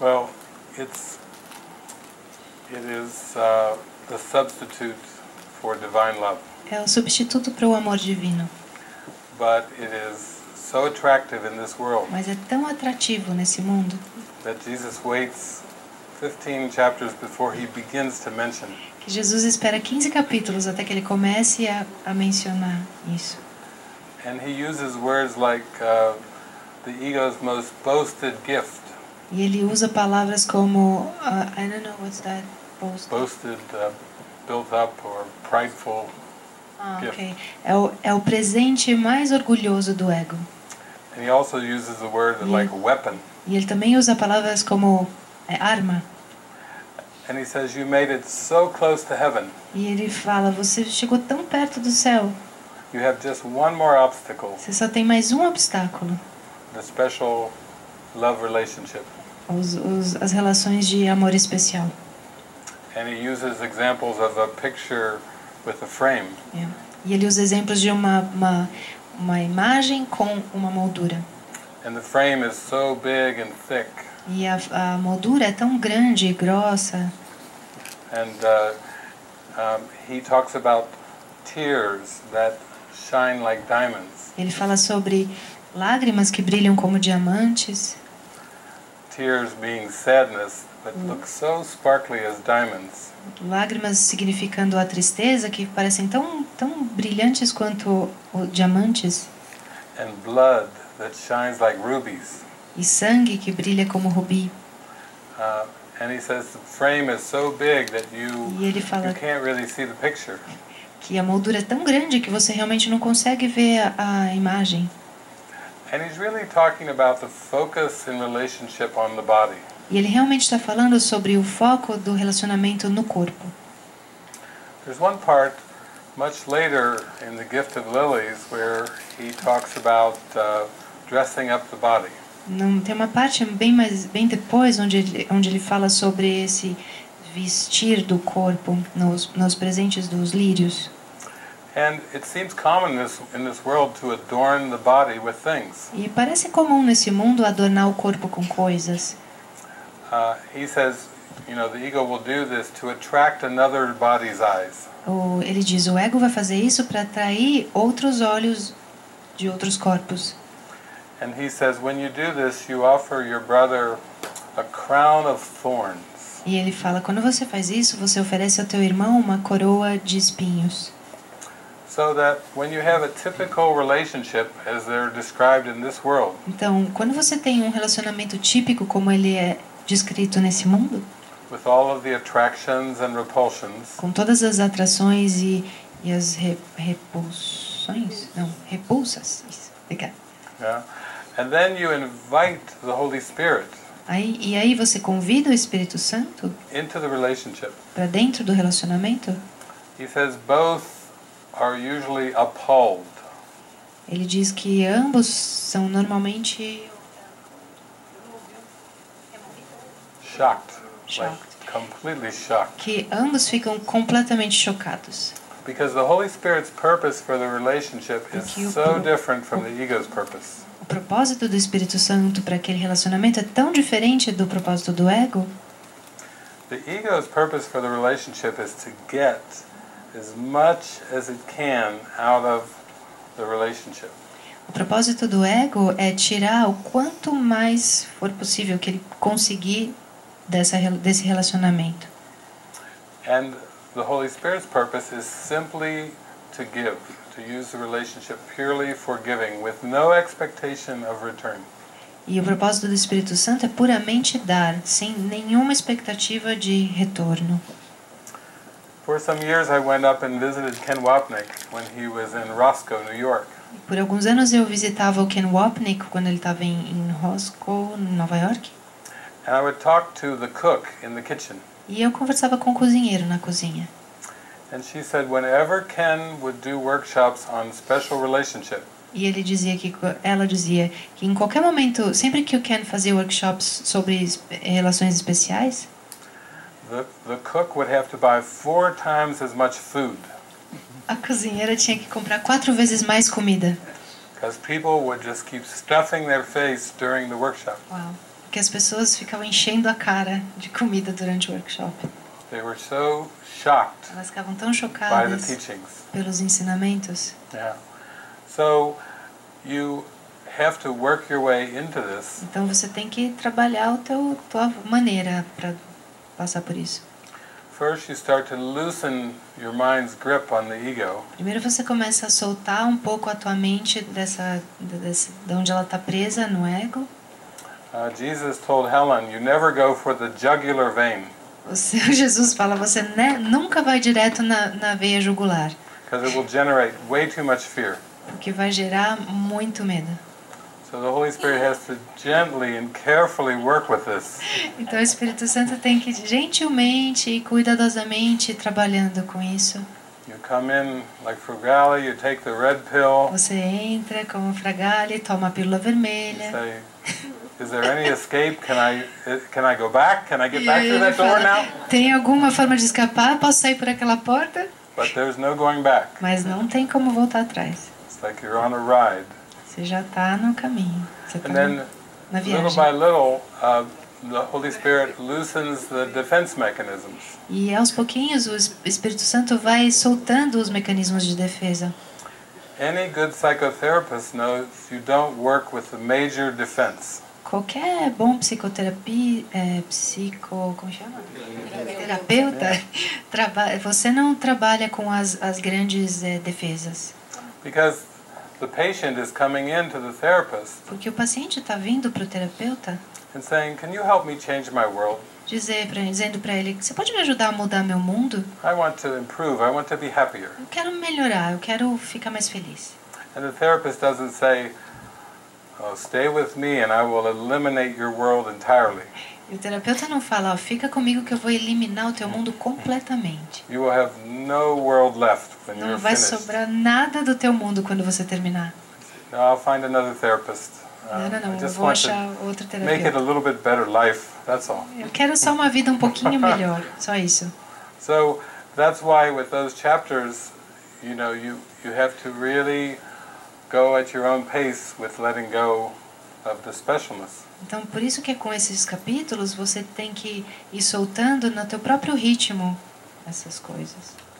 Well, it is the substitute for divine love. É o substituto para o amor divino. But it is so attractive in this world Mas é tão atrativo nesse mundo that Jesus waits 15 chapters before he begins to mention it. que Jesus espera 15 capítulos até que ele comece a mencionar isso. And he uses words like the ego's most boasted gift. E ele usa palavras como I don't know what's that Boasted, built up or prideful gift. ok. É o presente mais orgulhoso do ego. And he also uses the word like weapon. E ele também usa palavras como arma. And he says, you made it so close to heaven. E ele fala, você chegou tão perto do céu. You have just one more obstacle. Você só tem mais um obstáculo. The special love relationship. As relações de amor especial. And he uses examples of a picture with a frame. Yeah. E ele usa exemplos de uma imagem com uma moldura. And the frame is so big and thick. E a moldura é tão grande e grossa. And he talks about tears that shine like diamonds. Ele fala sobre lágrimas que brilham como diamantes. Tears being sadness, but look so sparkly as diamonds. Lágrimas significando a tristeza, que parecem tão brilhantes quanto diamantes. And blood that shines like rubies. E sangue que brilha como rubi. And he says the frame is so big that E ele fala you can't really see the picture. Que a moldura é tão grande que você realmente não consegue ver a imagem. And he's really talking about the focus in relationship on the body. E ele realmente está falando sobre o foco do relacionamento no corpo. There's one part much later in the Gift of Lilies where he talks about dressing up the body. Não, tem uma parte bem depois onde ele fala sobre esse vestir do corpo nos presentes dos lírios. And it seems common in this world to adorn the body with things. E parece comum nesse mundo adornar o corpo com coisas. He says, the ego will do this to attract another body's eyes. Ele diz, o ego vai fazer isso para atrair outros olhos de outros corpos. And he says, when you do this, you offer your brother a crown of thorns. E ele fala, quando você faz isso, você oferece ao teu irmão uma coroa de espinhos. So that when you have a typical relationship, as they're described in this world, então, quando você tem um relacionamento típico como ele é descrito nesse mundo, with all of the attractions and repulsions, com todas as atrações e as repulsas. Obrigada. Yeah. And then you invite the Holy Spirit Aí você convida o Espírito Santo into the relationship. para dentro do relacionamento. He says both are usually appalled. Ele diz que ambos são normalmente Shocked. Like completely shocked. Que ambos ficam completamente chocados. Because the Holy Spirit's purpose for the relationship is so different from the ego's purpose. O propósito do Espírito Santo para aquele relacionamento é tão diferente do propósito do ego. The ego's purpose for the relationship is to get as much as it can out of the relationship. O propósito do ego é tirar o quanto mais for possível que ele conseguir desse relacionamento. And the Holy Spirit's purpose is simply to give, to use the relationship purely for giving, with no expectation of return. E o propósito do Espírito Santo é puramente dar, sem nenhuma expectativa de retorno. For some years I went up and visited Ken Wapnick when he was in Roscoe, New York. Por alguns anos eu visitava o Ken Wapnick quando ele estava em Roscoe, Nova York. And I would talk to the cook in the kitchen. E eu conversava com o cozinheiro na cozinha. And she said whenever Ken would do workshops on special relationship, E ela dizia que em qualquer momento, sempre que o Ken fazia workshops sobre relações especiais, the cook would have to buy 4 times as much food. A cozinheira tinha que comprar 4 vezes mais comida. Because people would just keep stuffing their face during the workshop. Uau. que as pessoas ficavam enchendo a cara de comida durante o workshop. They were so shocked Elas ficavam tão by the chocadas teachings. pelos ensinamentos. Yeah. So you have to work your way into this. Então você tem que trabalhar tua maneira para passar por isso. First, you start to loosen your mind's grip on the ego. Primeiro você começa a soltar um pouco a tua mente de onde ela está presa no ego. Jesus told Helen, "You never go for the jugular vein, Jesus fala, você nunca vai direto na veia jugular, because it will generate way too much fear." porque vai gerar muito medo. So the Holy Spirit has to gently and carefully work with this. Então o Espírito Santo tem que gentilmente e cuidadosamente ir trabalhando com isso. You come in like Frugale, you take the red pill. Você entra como Fragale, toma a pílula You vermelha. say, "Is there any escape? Can I go back? Can I get back through that door now?" Tem alguma forma de escapar? Posso sair por aquela porta? But there's no going back. Mas não tem como voltar atrás. It's like you're on a ride. Você já está no caminho. Você está And then, na little viagem. by little, the Holy Spirit loosens the defense mechanisms. E aos pouquinhos o Espírito Santo vai soltando os mecanismos de defesa. Any good psychotherapist knows you don't work with the major defense. Qualquer bom como chama? Terapeuta, você não trabalha com as grandes defesas. Because the patient is coming in to the therapist Porque o paciente está vindo para o terapeuta and saying, "Can you help me change my world? dizendo para ele, você pode me ajudar a mudar meu mundo? I want to improve. I want to be happier." Eu quero melhorar, eu quero ficar mais feliz. And the therapist doesn't say, "Oh, stay with me and I will eliminate your world entirely. E o terapeuta não fala, fica comigo que eu vou eliminar o teu mundo completamente. You will have no world left when Não you're vai finished. sobrar nada do teu mundo quando você terminar. No, I'll find another therapist. Não, I eu just vou want to achar outro make it a terapeuta. little bit better life, that's all." Eu quero só uma vida um pouquinho melhor, só isso. So that's why with those chapters, you know, you have to really go at your own pace with letting go of the specialness. Então, por isso que com esses capítulos você tem que ir soltando no teu próprio ritmo essas coisas.